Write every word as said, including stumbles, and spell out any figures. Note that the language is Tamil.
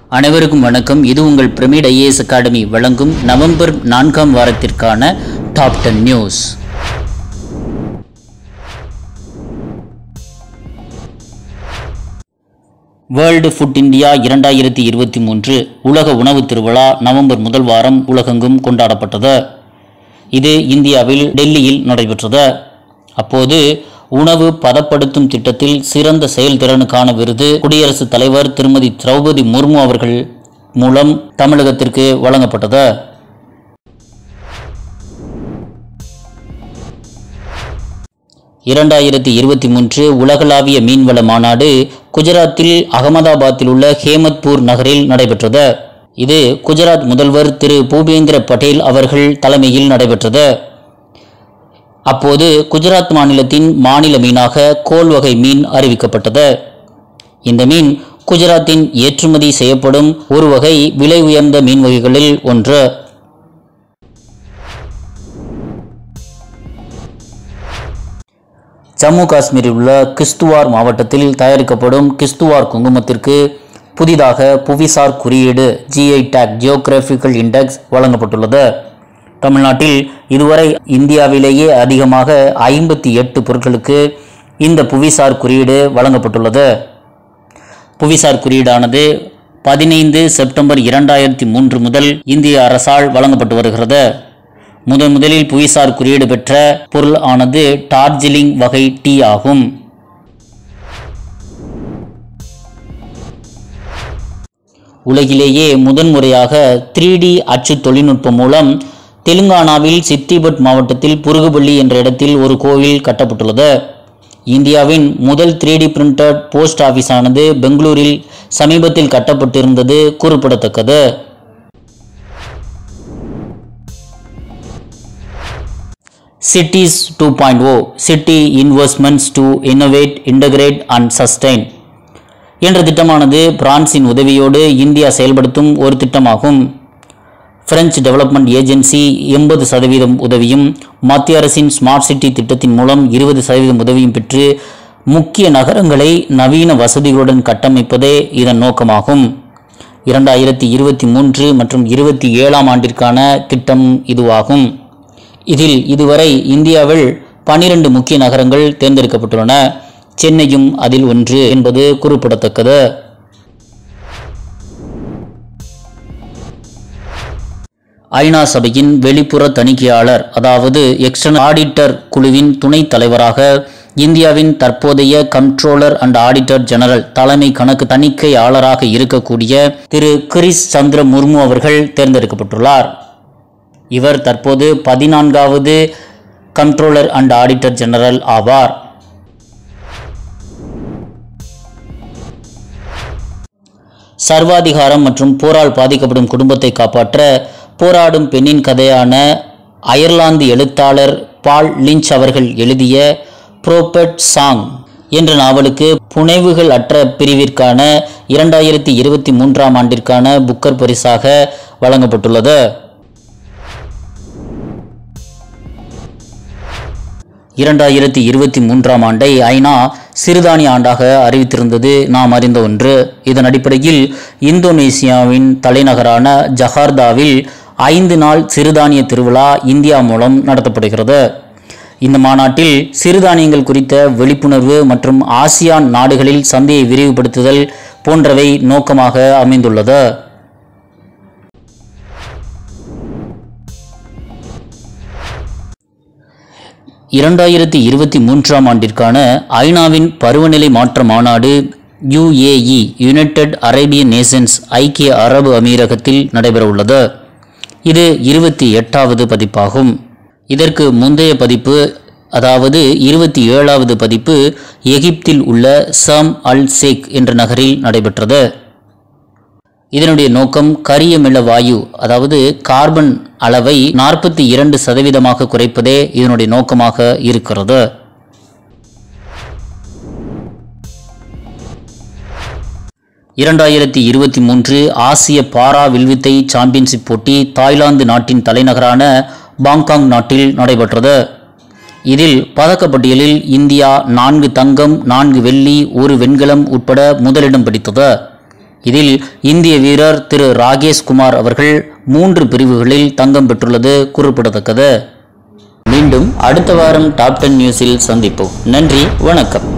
அனைவருக்கும் வணக்கம். இது உங்கள் pyramid I A S Academy வழங்கும் நவம்பர் நான்காம் வாரத்திற்கான top ten news. World food India இரண்டாயிரத்தி இருபத்தி மூன்று உலக உணவு திருவிழா நவம்பர் முதல் வாரம் உலகெங்கும் கொண்டாடப்பட்டது. இது இந்தியாவில் டெல்லியில் நடைபெற்றது. அப்போது உணவு பதப்படுத்தும் திட்டத்தில் சிறந்த செயல்திறனுக்கான விருது குடியரசுத் தலைவர் திருமதி திரௌபதி முர்மு அவர்கள் மூலம் தமிழகத்திற்கு வழங்கப்பட்டது. இரண்டாயிரத்தி இருபத்தி மூன்று உலகளாவிய மீன்வள மாநாடு குஜராத்தில் அகமதாபாத்தில் உள்ள ஹேமத்பூர் நகரில் நடைபெற்றது. இது குஜராத் முதல்வர் திரு பூபேந்திர பட்டேல் அவர்கள் தலைமையில் நடைபெற்றது. அப்போது குஜராத் மாநிலத்தின் மாநில மீனாக கோல் வகை மீன் அறிவிக்கப்பட்டது. இந்த மீன் குஜராத்தின் ஏற்றுமதி செய்யப்படும் ஒரு வகை விலை உயர்ந்த மீன் வகைகளில் ஒன்று. ஜம்மு காஷ்மீரில் உள்ள கிஸ்துவார் மாவட்டத்தில் தயாரிக்கப்படும் கிஸ்துவார் குங்குமத்திற்கு புதிதாக புவிசார் குறியீடு G I Tag geographical index வழங்கப்பட்டுள்ளது. தமிழ்நாட்டில் இதுவரை இந்தியாவிலேயே அதிகமாக ஐம்பத்தி எட்டு பொருட்களுக்கு இந்த புவிசார் குறியீடு வழங்கப்பட்டுள்ளது. புவிசார் குறியீடானது பதினைந்து செப்டம்பர் இரண்டாயிரத்தி மூன்று முதல் இந்திய அரசால் வழங்கப்பட்டு வருகிறது. முதன் முதலில் புவிசார் குறியீடு பெற்ற பொருள் ஆனது டார்ஜிலிங் வகை டீ ஆகும். உலகிலேயே முதன்முறையாக த்ரீ டி அச்சு தொழில்நுட்பம் மூலம் தெலுங்கானாவில் சித்திபட் மாவட்டத்தில் புருகுபள்ளி என்ற இடத்தில் ஒரு கோவில் கட்டப்பட்டுள்ளது. இந்தியாவின் முதல் three D printed post office ஆனது பெங்களூரில் சமீபத்தில் கட்டப்பட்டிருந்தது குறிப்பிடத்தக்கது. Cities two point O city investments to innovate integrate and sustain என்ற திட்டமானது பிரான்சின் உதவியோடு இந்தியா செயல்படுத்தும் ஒரு திட்டமாகும். பிரெஞ்சு டெவலப்மெண்ட் ஏஜென்சி எண்பது சதவீதம் உதவியும் மத்திய அரசின் ஸ்மார்ட் சிட்டி திட்டத்தின் மூலம் இருபது சதவீதம் உதவியும் பெற்று முக்கிய நகரங்களை நவீன வசதிகளுடன் கட்டமைப்பதே இதன் நோக்கமாகும். இரண்டாயிரத்தி இருபத்தி மூன்று மற்றும் இருபத்தி ஏழாம் ஆண்டிற்கான திட்டம் இதுவாகும். இதில் இதுவரை இந்தியாவில் பனிரெண்டு முக்கிய நகரங்கள் தேர்ந்தெடுக்கப்பட்டுள்ளன. சென்னையும் அதில் ஒன்று என்பது குறிப்பிடத்தக்கது. ஐநா சபையின் வெளிப்புற தணிக்கையாளர் அதாவது எக்ஸ்டர்னல் ஆடிட்டர் குழுவின் துணைத் தலைவராக இந்தியாவின் தற்போதைய கண்ட்ரோலர் அண்ட் ஆடிட்டர் ஜெனரல் தலைமை கணக்கு தணிக்கையாளராக இருக்கக்கூடிய திரு கிரிஷ் சந்திர முர்மு அவர்கள் தேர்ந்தெடுக்கப்பட்டுள்ளார். இவர் தற்போது பதினான்காவது கண்ட்ரோலர் அண்ட் ஆடிட்டர் ஜெனரல் ஆவார். சர்வாதிகாரம் மற்றும் போரால் பாதிக்கப்படும் குடும்பத்தை காப்பாற்ற போராடும் பெண்ணின் கதையான அயர்லாந்து எழுத்தாளர் பால் லிஞ்ச் அவர்கள் எழுதிய ப்ரோபெட் சாங் என்ற நாவலுக்கு புனைவுகள் அற்ற பிரிவிற்கான இரண்டாயிரத்தி இருபத்தி மூன்றாம் ஆண்டிற்கான புக்கர் பரிசாக வழங்கப்பட்டுள்ளது. இரண்டாயிரத்தி இருபத்தி மூன்றாம் ஆண்டை ஐநா சிறுதானிய ஆண்டாக அறிவித்திருந்தது நாம் அறிந்த ஒன்று. இதன் அடிப்படையில் இந்தோனேசியாவின் தலைநகரான ஜகார்த்தாவில் ஐந்து நாள் சிறுதானிய திருவிழா இந்தியா மூலம் நடத்தப்படுகிறது. இந்த மாநாட்டில் சிறுதானியங்கள் குறித்த விழிப்புணர்வு மற்றும் ஆசியான் நாடுகளில் சந்தையை விரிவுபடுத்துதல் போன்றவை நோக்கமாக அமைந்துள்ளது. இரண்டாயிரத்தி இருபத்தி மூன்றாம் ஆண்டிற்கான ஐநாவின் பருவநிலை மாற்ற மாநாடு U A E United Arabian Nations ஐக்கிய அரபு அமீரகத்தில் நடைபெறவுள்ளது. இது இருபத்தி எட்டாவது பதிப்பாகும். இதற்கு முந்தைய பதிப்பு அதாவது இருபத்தி ஏழாவது பதிப்பு எகிப்தில் உள்ள சம் அல் ஷேக் என்ற நகரில் நடைபெற்றது. இதனுடைய நோக்கம் கரியமில வாயு அதாவது கார்பன் அளவை நாற்பத்தி இரண்டு சதவீதமாக குறைப்பதே இதனுடைய நோக்கமாக இருக்கிறது. இரண்டாயிரத்தி இருபத்தி மூன்று ஆசிய பாரா வில்வித்தை சாம்பியன்ஷிப் போட்டி தாய்லாந்து நாட்டின் தலைநகரான பாங்காங் நாட்டில் நடைபெற்றது. இதில் பதக்கப்பட்டியலில் இந்தியா நான்கு தங்கம், நான்கு வெள்ளி, ஒரு வெண்கலம் உட்பட முதலிடம் பிடித்தது. இதில் இந்திய வீரர் திரு ராகேஷ் குமார் அவர்கள் மூன்று பிரிவுகளில் தங்கம் பெற்றுள்ளது குறிப்பிடத்தக்கது. மீண்டும் அடுத்த வாரம் டாப் டென் நியூஸில் சந்திப்போம். நன்றி, வணக்கம்.